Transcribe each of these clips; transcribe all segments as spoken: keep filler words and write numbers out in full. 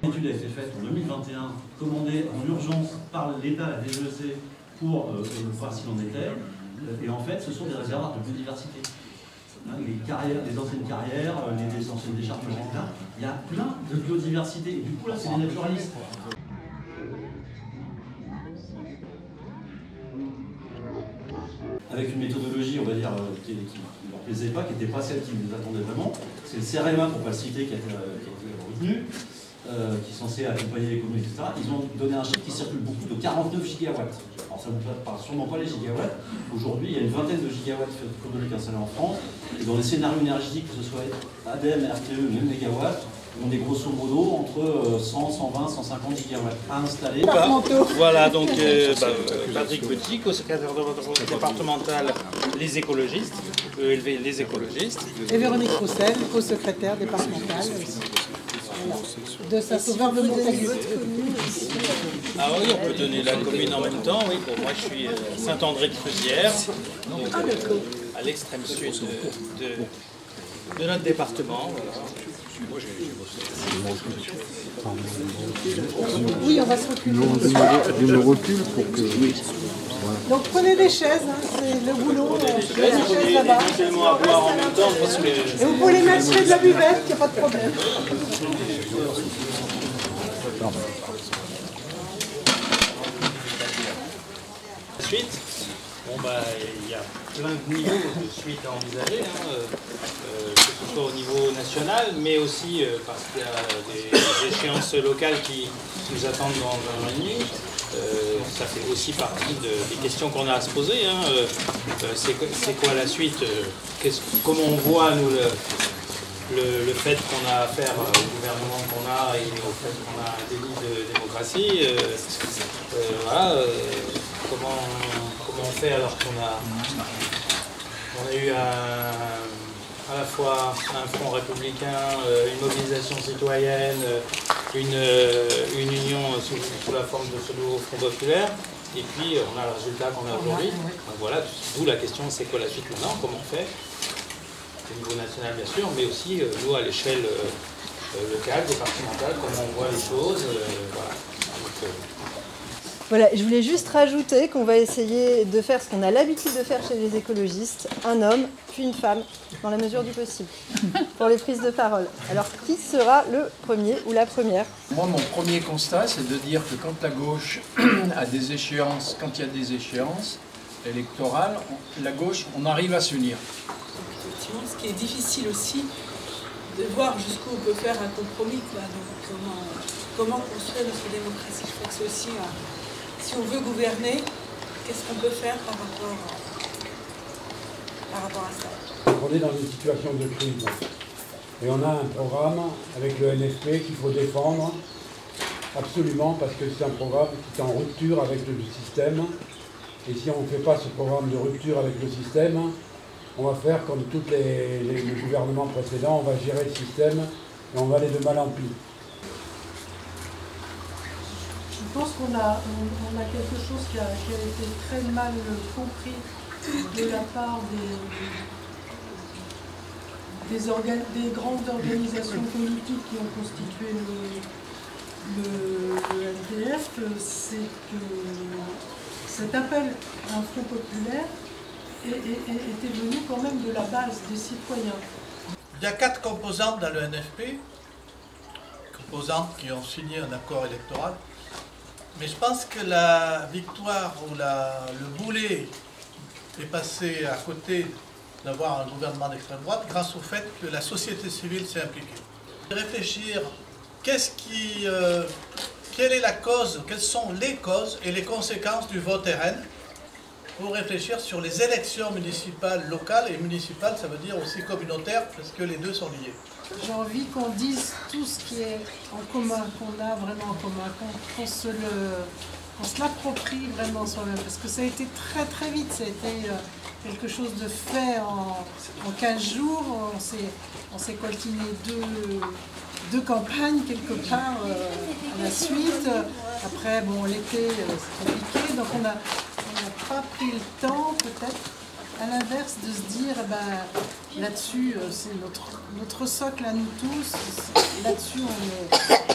L'étude a été faite en deux mille vingt et un, commandée en urgence par l'État, la D G E C, pour euh, voir s'il en était. Et en fait, ce sont des réservoirs de biodiversité. Les, carrières, les anciennes carrières, les, les anciennes décharges, et cetera. Il y a plein de biodiversité. Et du coup, là, c'est des naturalistes. Avec une méthodologie, on va dire, qui ne leur plaisait pas, qui n'était pas celle qui nous attendait vraiment. C'est le C R M A, pour ne pas le citer, qui a été, qui a été retenu, euh, qui est censé accompagner l'économie, et cetera. Ils ont donné un chiffre qui circule beaucoup de quarante-neuf gigawatts. Alors ça ne vous parle sûrement pas les gigawatts. Aujourd'hui, il y a une vingtaine de gigawatts photovoltaïques installés en France. Et dans les scénarios énergétiques, que ce soit A D E M, R T E, même mégawatts, on est grosso modo entre cent, cent vingt, cent cinquante gigawatts à installer. Voilà, donc euh, bah, Patrick Petit, co-secrétaire départemental Les Écologistes, E L V Les Écologistes. Et Véronique Roussel, co-secrétaire départementale aussi. Voilà. De Saint-Sauveur de Montaigu. Ah oui, on peut donner la commune en même temps. Oui, bon, moi je suis Saint-André-de-Feusières, donc euh, à l'extrême sud de, de, de notre département. Voilà. Oui, on va se reculer. Je me recule pour que... Oui. Voilà. Donc prenez des chaises, hein, c'est le boulot. Des chaises là-bas. Éventuellement à boire en même temps parce que... Et vous pouvez les mettre près de la buvette, il n'y a pas de problème. Suite, bon bah il y a plein de niveaux de suite à envisager, hein, euh, euh, que ce soit au niveau national, mais aussi euh, parce qu'il y a des, des échéances locales qui nous attendent dans un an et demi. Euh, ça fait aussi partie de, des questions qu'on a à se poser. Hein. Euh, euh, c'est quoi la suite euh, Comment on voit nous le, le, le fait qu'on a affaire au gouvernement qu'on a et au fait qu'on a un délit de démocratie euh, euh, voilà, euh, comment, comment on fait alors qu'on a, on a eu un, à la fois un front républicain, une mobilisation citoyenne, une, une union sous, sous la forme de ce nouveau Front populaire, et puis on a le résultat qu'on a aujourd'hui. Donc voilà, d'où la question, c'est quoi la suite maintenant, comment on fait, au niveau national bien sûr, mais aussi nous à l'échelle locale, départementale, comment on voit les choses. Voilà. Donc, euh, Voilà, je voulais juste rajouter qu'on va essayer de faire ce qu'on a l'habitude de faire chez les écologistes, un homme puis une femme, dans la mesure du possible, pour les prises de parole. Alors, qui sera le premier ou la première? Moi, mon premier constat, c'est de dire que quand la gauche a des échéances, quand il y a des échéances électorales, on, la gauche, on arrive à s'unir. Effectivement, ce qui est difficile aussi, de voir jusqu'où on peut faire un compromis, quoi. Donc, comment, comment construire notre démocratie. Je crois que c'est aussi... un... Si on veut gouverner, qu'est-ce qu'on peut faire par rapport, par rapport à ça? On est dans une situation de crise et on a un programme avec le N F P qu'il faut défendre absolument parce que c'est un programme qui est en rupture avec le système et si on ne fait pas ce programme de rupture avec le système, on va faire comme tous les, les, les gouvernements précédents, on va gérer le système et on va aller de mal en pis. Je pense qu'on a, on, on a quelque chose qui a, qui a été très mal compris de la part des, des, organ, des grandes organisations politiques qui ont constitué le, le, le L D F, c'est que cet appel à un front populaire est, est, était venu quand même de la base des citoyens. Il y a quatre composantes dans le N F P, composantes qui ont signé un accord électoral. Mais je pense que la victoire ou la, le boulet est passé à côté d'avoir un gouvernement d'extrême droite grâce au fait que la société civile s'est impliquée. Réfléchir, qu'est-ce qui, euh, quelle est la cause, quelles sont les causes et les conséquences du vote R N pour réfléchir sur les élections municipales locales et municipales, ça veut dire aussi communautaires, parce que les deux sont liés. J'ai envie qu'on dise tout ce qui est en commun, qu'on a vraiment en commun, qu'on qu'on se le, qu'on se l'approprie vraiment soi-même, parce que ça a été très très vite, ça a été quelque chose de fait en, en quinze jours, on s'est on s'est coltiné deux, deux campagnes quelque part euh, à la suite, après bon l'été c'est compliqué, donc on a on n'a pas pris le temps peut-être à l'inverse de se dire ben, là-dessus c'est notre, notre socle à nous tous, là-dessus on est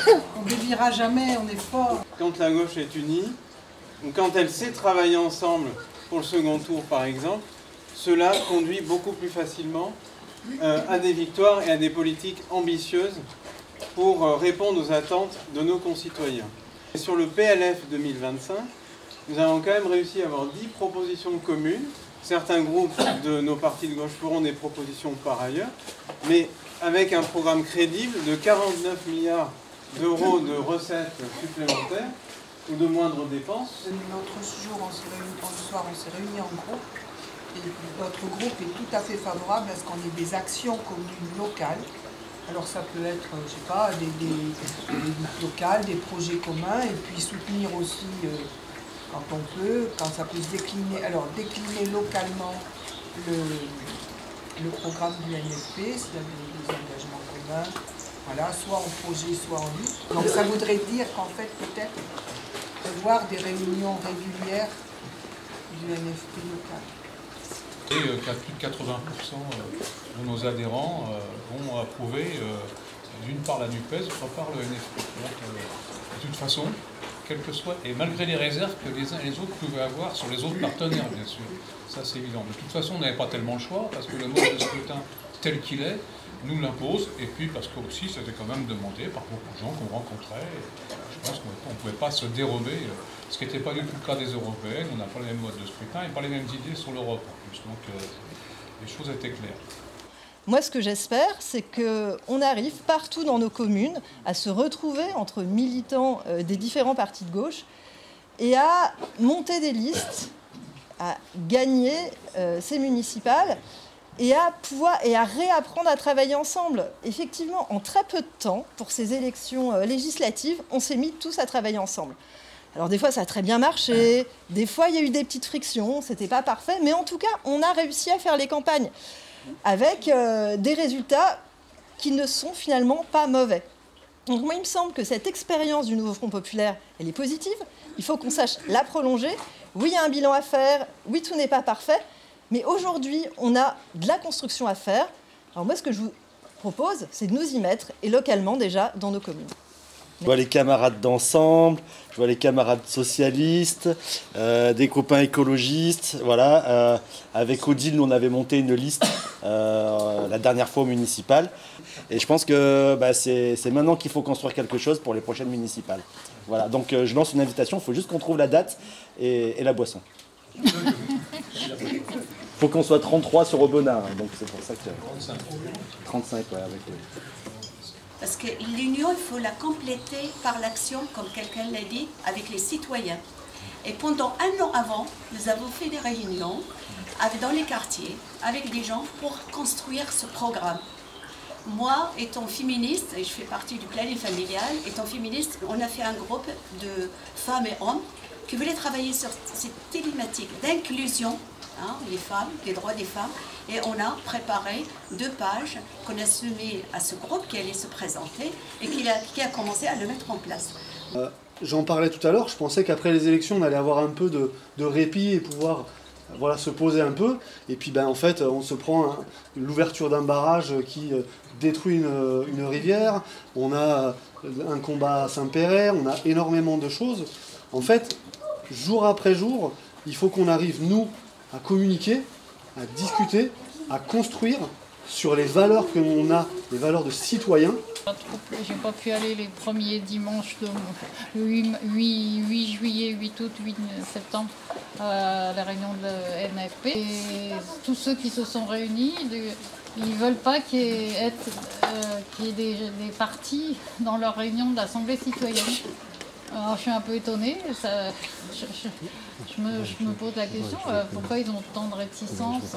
on déviera jamais, on est fort. Quand la gauche est unie, ou quand elle sait travailler ensemble pour le second tour par exemple, cela conduit beaucoup plus facilement euh, à des victoires et à des politiques ambitieuses pour euh, répondre aux attentes de nos concitoyens. Et sur le P L F deux mille vingt-cinq, nous avons quand même réussi à avoir dix propositions communes. Certains groupes de nos partis de gauche feront des propositions par ailleurs, mais avec un programme crédible de quarante-neuf milliards d'euros de recettes supplémentaires ou de moindres dépenses. L'autre jour, on s'est réunis, le soir, on s'est réunis en groupe. Et notre groupe est tout à fait favorable à ce qu'on ait des actions communes locales. Alors ça peut être, je sais pas, des, des, des locales, des projets communs, et puis soutenir aussi, euh, quand on peut, quand ça peut se décliner, alors décliner localement le, le programme du N F P, s'il y a des, des engagements communs, voilà, soit en projet, soit en ligne. Donc ça voudrait dire qu'en fait, peut-être, prévoir des réunions régulières du N F P local. Et qu'à plus de quatre-vingts pour cent de nos adhérents vont approuver d'une part la NUPES, d'autre part le N F P. Donc, de toute façon, quel que soit, et malgré les réserves que les uns et les autres pouvaient avoir sur les autres partenaires, bien sûr, ça c'est évident. De toute façon, on n'avait pas tellement le choix, parce que le mode de scrutin tel qu'il est nous l'impose, et puis parce que aussi c'était quand même demandé par beaucoup de gens qu'on rencontrait. Je pense qu'on ne pouvait pas se dérober, ce qui n'était pas du tout le cas des européennes. On n'a pas les mêmes modes de scrutin et pas les mêmes idées sur l'Europe en plus. Donc euh, les choses étaient claires. Moi, ce que j'espère, c'est qu'on arrive partout dans nos communes à se retrouver entre militants euh, des différents partis de gauche et à monter des listes, à gagner euh, ces municipales et à pouvoir et à réapprendre à travailler ensemble. Effectivement, en très peu de temps, pour ces élections euh, législatives, on s'est mis tous à travailler ensemble. Alors des fois, ça a très bien marché, des fois, il y a eu des petites frictions, c'était pas parfait, mais en tout cas, on a réussi à faire les campagnes avec euh, des résultats qui ne sont finalement pas mauvais. Donc moi, il me semble que cette expérience du Nouveau Front Populaire, elle est positive. Il faut qu'on sache la prolonger. Oui, il y a un bilan à faire. Oui, tout n'est pas parfait. Mais aujourd'hui, on a de la construction à faire. Alors moi, ce que je vous propose, c'est de nous y mettre, et localement déjà, dans nos communes. Je vois les camarades d'ensemble, je vois les camarades socialistes, euh, des copains écologistes, voilà. Euh, avec Odile, nous on avait monté une liste euh, la dernière fois au municipal. Et je pense que bah, c'est maintenant qu'il faut construire quelque chose pour les prochaines municipales. Voilà, donc euh, je lance une invitation, il faut juste qu'on trouve la date et, et la boisson. Il faut qu'on soit trente-trois sur Aubenas, hein, donc c'est pour ça que... trente-cinq. trente-cinq, ouais, avec... Euh... Parce que l'union, il faut la compléter par l'action, comme quelqu'un l'a dit, avec les citoyens. Et pendant un an avant, nous avons fait des réunions avec, dans les quartiers avec des gens pour construire ce programme. Moi, étant féministe, et je fais partie du planning familial, étant féministe, on a fait un groupe de femmes et hommes qui voulaient travailler sur cette thématique d'inclusion, hein, les femmes, des droits des femmes. Et on a préparé deux pages qu'on a soumis à ce groupe qui allait se présenter et qui a, qui a commencé à le mettre en place. Euh, J'en parlais tout à l'heure, je pensais qu'après les élections, on allait avoir un peu de, de répit et pouvoir voilà, se poser un peu. Et puis ben, en fait, on se prend l'ouverture d'un barrage qui euh, détruit une, une rivière. On a un combat à Saint-Péret, on a énormément de choses. En fait, jour après jour, il faut qu'on arrive, nous, à communiquer, à discuter, à construire sur les valeurs que l'on a, les valeurs de citoyens. J'ai pas pu aller les premiers dimanches, de, le huit, huit juillet, huit août, huit septembre, à la réunion de la N F P. Et tous ceux qui se sont réunis, ils ne veulent pas qu'il y ait, euh, qu'il y ait des, des partis dans leur réunion de l'Assemblée citoyenne. Alors je suis un peu étonnée, ça, je, je, je, me, je me pose la question, euh, pourquoi ils ont tant de réticence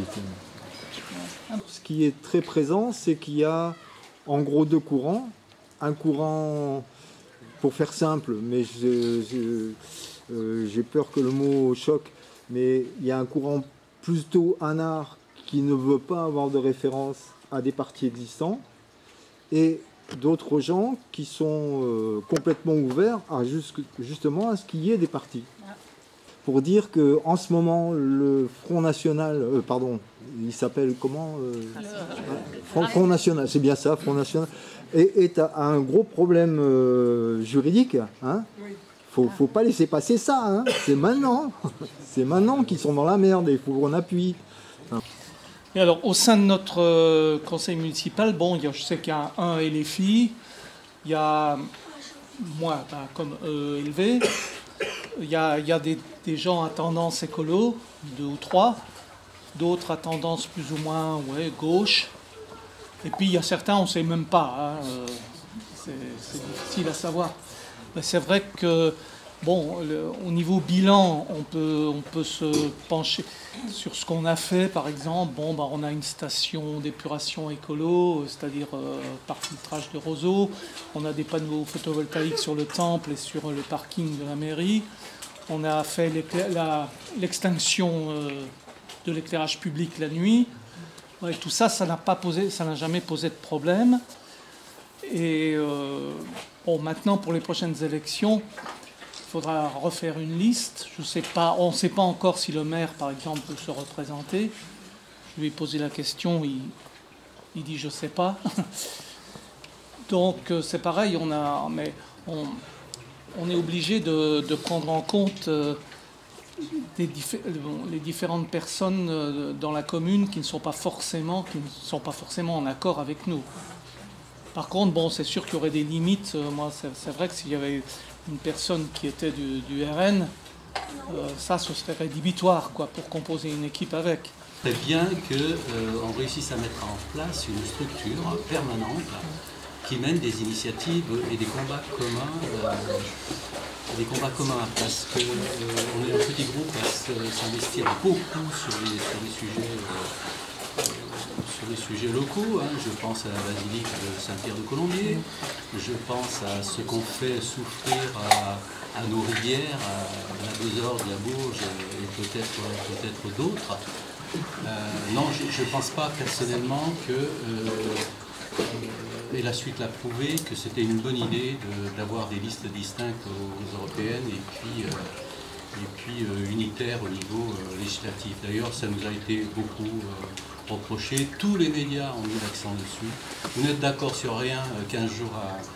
euh, Ce qui est très présent, c'est qu'il y a en gros deux courants. Un courant, pour faire simple, mais j'ai euh, peur que le mot choque, mais il y a un courant plutôt anard qui ne veut pas avoir de référence à des partis existants, et d'autres gens qui sont euh, complètement ouverts à juste, justement à ce qu'il y ait des partis. pour dire que en ce moment, le Front National, euh, pardon, il s'appelle comment euh, Front, Front National, c'est bien ça, Front National, est, est à un gros problème euh, juridique. Hein. Faut, faut pas laisser passer ça. Hein. C'est maintenant, c'est maintenant qu'ils sont dans la merde et il faut qu'on appuie. Et alors, au sein de notre euh, conseil municipal, bon, il y a, je sais qu'il y a un L F I, il y a moi, ben, comme E L V, il y a, il y a des, des gens à tendance écolo, deux ou trois, d'autres à tendance plus ou moins ouais, gauche, et puis il y a certains, on ne sait même pas, hein, euh, c'est difficile à savoir. Mais c'est vrai que, bon, le, au niveau bilan, on peut, on peut se pencher sur ce qu'on a fait, par exemple. Bon, bah, on a une station d'épuration écolo, c'est-à-dire euh, par filtrage de roseaux. On a des panneaux photovoltaïques sur le temple et sur le parking de la mairie. On a fait l'extinction euh, de l'éclairage public la nuit. Ouais, tout ça, ça n'a pas posé, ça n'a jamais posé de problème. Et euh, bon, maintenant, pour les prochaines élections, il faudra refaire une liste. Je sais pas, on ne sait pas encore si le maire, par exemple, peut se représenter. Je lui ai posé la question, il, il dit « je ne sais pas ». Donc c'est pareil, on, a, mais on, on est obligé de, de prendre en compte euh, des diffé les différentes personnes euh, dans la commune qui ne sont pas forcément, qui ne sont pas forcément en accord avec nous. Par contre, bon, c'est sûr qu'il y aurait des limites. Euh, moi, c'est vrai que s'il y avait une personne qui était du, du R N, euh, ça, ce serait rédhibitoire, quoi, pour composer une équipe avec. C'est bien qu'on euh, réussisse à mettre en place une structure permanente qui mène des initiatives et des combats communs, euh, des combats communs, parce qu'on euh, est un petit groupe à s'investir beaucoup sur les, sur les sujets. Euh, sur les sujets locaux, hein. Je pense à la basilique de Saint-Pierre-de-Colombier, je pense à ce qu'on fait souffrir à, à nos rivières, à la Besorde, la Bourge et peut-être peut-être d'autres. Euh, non, je ne pense pas personnellement que, euh, et la suite l'a prouvé, que c'était une bonne idée d'avoir des listes distinctes aux européennes et puis, euh, et puis euh, unitaires au niveau euh, législatif. D'ailleurs, ça nous a été beaucoup euh, reproché. Tous les médias ont mis l'accent dessus. Vous n'êtes d'accord sur rien quinze jours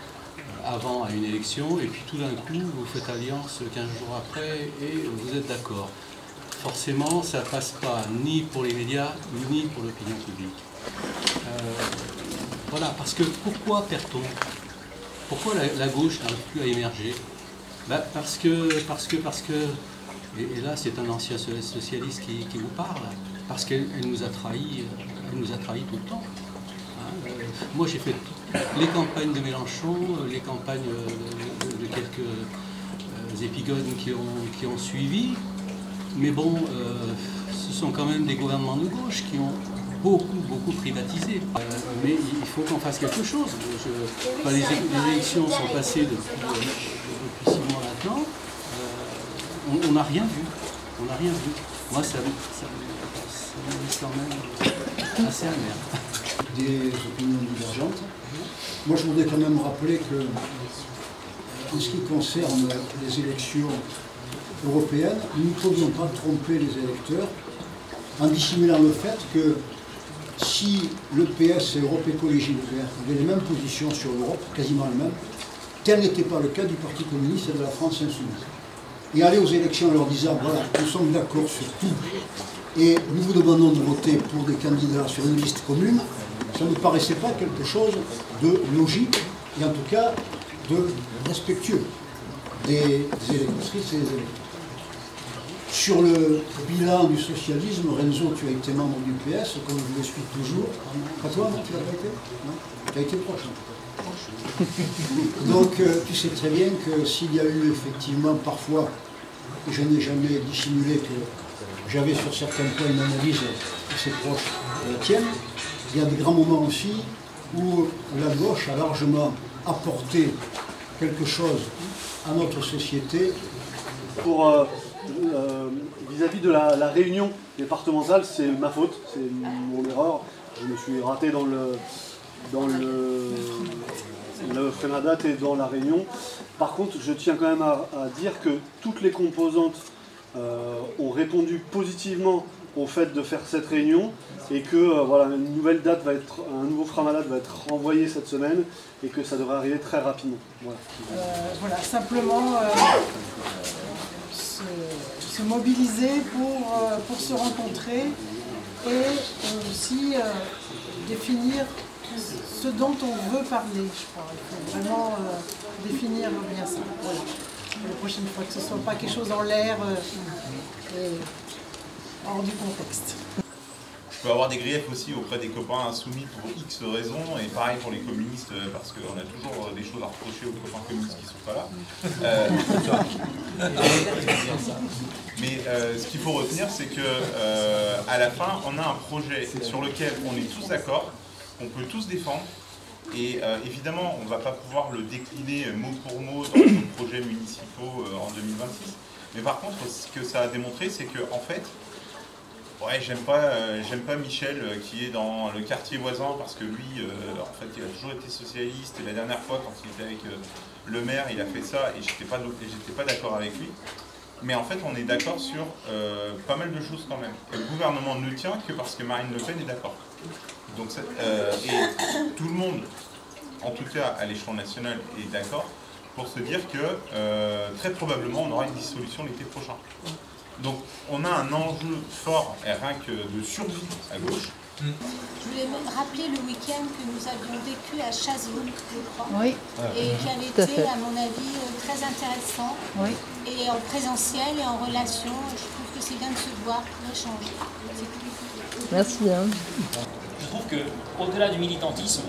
à, avant à une élection, et puis tout d'un coup, vous faites alliance quinze jours après et vous êtes d'accord. Forcément, ça ne passe pas ni pour les médias, ni pour l'opinion publique. Euh, voilà, parce que pourquoi perd-on? Pourquoi la, la gauche n'arrive plus à émerger? Bah, parce que, parce que, parce que, et, et là c'est un ancien socialiste qui, qui vous parle, parce qu'elle nous a trahis, elle nous a trahis tout le temps. Hein, euh, moi j'ai fait les campagnes de Mélenchon, les campagnes de, de, de quelques euh, épigones qui ont, qui ont suivi. Mais bon, euh, ce sont quand même des gouvernements de gauche qui ont beaucoup, beaucoup privatisé. Euh, mais il faut qu'on fasse quelque chose. Je, enfin, les, les élections sont passées depuis, euh, depuis six mois maintenant. Euh, on n'a rien vu. On n'a rien vu. Moi, ça, ça, ça me laisse quand même assez amer. Des opinions divergentes. Moi, je voudrais quand même rappeler que, en ce qui concerne les élections européenne, nous ne pouvions pas tromper les électeurs en dissimulant le fait que si le P S et Europe Écologie Les Verts avaient les mêmes positions sur l'Europe, quasiment les mêmes, tel n'était pas le cas du Parti communiste et de la France insoumise. Et aller aux élections en leur disant, voilà, nous sommes d'accord sur tout, et nous vous demandons de voter pour des candidats sur une liste commune, ça ne me paraissait pas quelque chose de logique, et en tout cas de respectueux des électrices et des électeurs. Sur le bilan du socialisme, Renzo, tu as été membre du P S, comme je l'explique toujours. Pas toi, non, tu l'as pas été? Non, tu as été proche. Donc, euh, tu sais très bien que s'il y a eu effectivement parfois, et je n'ai jamais dissimulé que j'avais sur certains points une analyse assez proche de la tienne, il y a des grands moments aussi où la gauche a largement apporté quelque chose à notre société. Pour euh, euh, vis-à-vis de la, la réunion départementale, c'est ma faute, c'est mon erreur. Je me suis raté dans le dans le, le Frémadat et dans la réunion. Par contre, je tiens quand même à, à dire que toutes les composantes euh, ont répondu positivement au fait de faire cette réunion et que euh, voilà, une nouvelle date va être, un nouveau Framalade va être renvoyé cette semaine et que ça devrait arriver très rapidement. Voilà, euh, voilà simplement euh, se, se mobiliser pour, euh, pour se rencontrer et euh, aussi euh, définir ce dont on veut parler, je crois. Il faut vraiment euh, définir bien ça. Voilà. La prochaine fois, que ce ne soit pas quelque chose en l'air euh, et hors du contexte. Je peux avoir des griefs aussi auprès des copains insoumis pour X raisons, et pareil pour les communistes, parce qu'on a toujours des choses à reprocher aux copains communistes qui ne sont pas là. Euh, mais euh, ce qu'il faut retenir, c'est que euh, à la fin, on a un projet sur lequel on est tous d'accord, qu'on peut tous défendre, et euh, évidemment, on ne va pas pouvoir le décliner mot pour mot dans nos projets municipaux euh, en deux mille vingt-six. Mais par contre, ce que ça a démontré, c'est que en fait, ouais, j'aime pas, euh, j'aime pas Michel euh, qui est dans le quartier voisin parce que lui, euh, en fait, il a toujours été socialiste. Et la dernière fois, quand il était avec euh, le maire, il a fait ça et j'étais pas, j'étais pas d'accord avec lui. Mais en fait, on est d'accord sur euh, pas mal de choses quand même. Et le gouvernement ne tient que parce que Marine Le Pen est d'accord. Donc, euh, et tout le monde, en tout cas à l'échelon national, est d'accord pour se dire que euh, très probablement on aura une dissolution l'été prochain. Donc on a un enjeu fort, et rien que de survie à gauche. Je voulais rappeler le week-end que nous avions vécu à Chazebourg, je crois, oui. et qui avait été, à mon avis, très intéressant, oui. Et en présentiel et en relation. Je trouve que c'est bien de se voir, d'échanger. Merci. Hein. Je trouve qu'au-delà du militantisme,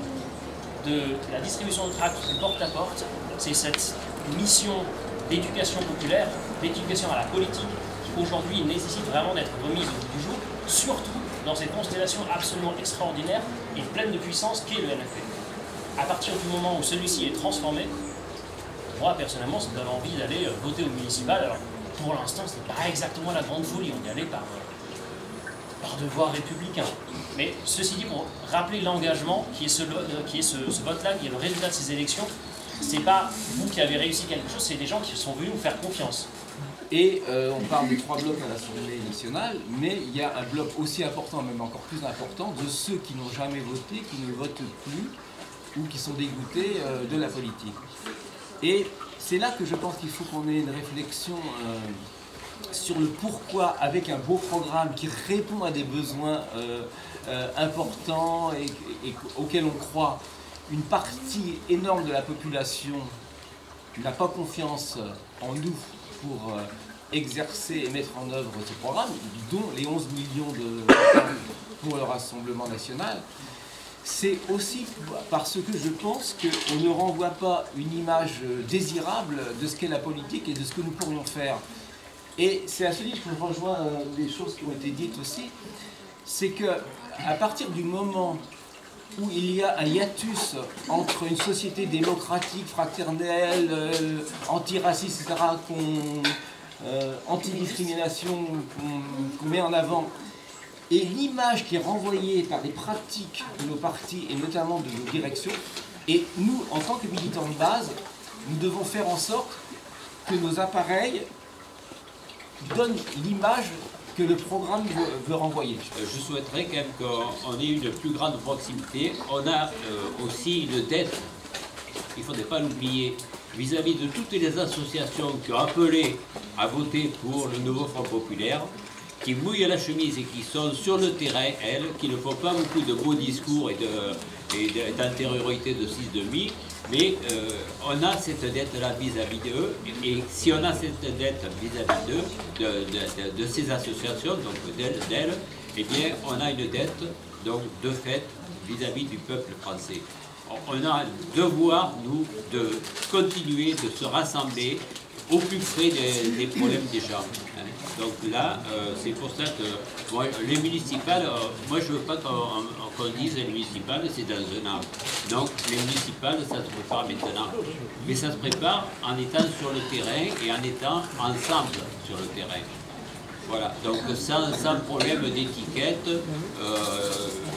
de la distribution de tracts du porte-à-porte, c'est cette mission d'éducation populaire, d'éducation à la politique, qui aujourd'hui nécessite vraiment d'être remise au bout du jour, surtout dans cette constellation absolument extraordinaire et pleine de puissance qu'est le N F P. À partir du moment où celui-ci est transformé, moi personnellement, ça me donne envie d'aller voter au municipal. Alors pour l'instant, ce n'est pas exactement la grande folie, on y allait par, par devoir républicain. Mais ceci dit, pour rappeler l'engagement qui est ce, qui est ce, ce vote-là, qui est le résultat de ces élections, c'est pas vous qui avez réussi quelque chose, c'est des gens qui sont venus vous faire confiance. Et euh, on parle de trois blocs à l'Assemblée nationale, mais il y a un bloc aussi important, même encore plus important, de ceux qui n'ont jamais voté, qui ne votent plus, ou qui sont dégoûtés euh, de la politique. Et c'est là que je pense qu'il faut qu'on ait une réflexion euh, sur le pourquoi, avec un beau programme qui répond à des besoins euh, euh, importants et, et auxquels on croit, une partie énorme de la population n'a pas confiance en nous pour euh, exercer et mettre en œuvre ce programme, dont les onze millions de pour le Rassemblement national. C'est aussi parce que je pense qu'on ne renvoie pas une image désirable de ce qu'est la politique et de ce que nous pourrions faire. Et c'est à ce titre que je rejoins les choses qui ont été dites aussi, c'est qu'à partir du moment où il y a un hiatus entre une société démocratique, fraternelle, euh, antiraciste, et cetera, qu'on, euh, anti-discrimination qu'on qu'on met en avant, et l'image qui est renvoyée par les pratiques de nos partis et notamment de nos directions, et nous, en tant que militants de base, nous devons faire en sorte que nos appareils donnent l'image que le programme veut, veut renvoyer. Je souhaiterais quand même qu'on ait une plus grande proximité. On a euh, aussi une dette, il ne faudrait pas l'oublier, vis-à-vis de toutes les associations qui ont appelé à voter pour le nouveau Front populaire, qui mouillent la chemise et qui sont sur le terrain, elles, qui ne font pas beaucoup de beaux discours et d'intériorité de, de six demi, mais euh, on a cette dette-là vis-à-vis d'eux, et si on a cette dette vis-à-vis d'eux, de, de, de, de ces associations, donc d'elles, eh bien on a une dette, donc de fait, vis-à-vis du peuple français. On a un devoir, nous, de continuer de se rassembler au plus près des, des problèmes des gens. Donc là, euh, c'est pour ça que moi, les municipales, euh, moi je ne veux pas qu'on qu'on dise les municipales, c'est dans un an. Donc les municipales, ça se prépare maintenant. Mais ça se prépare en étant sur le terrain et en étant ensemble sur le terrain. Voilà, donc sans, sans problème d'étiquette, euh,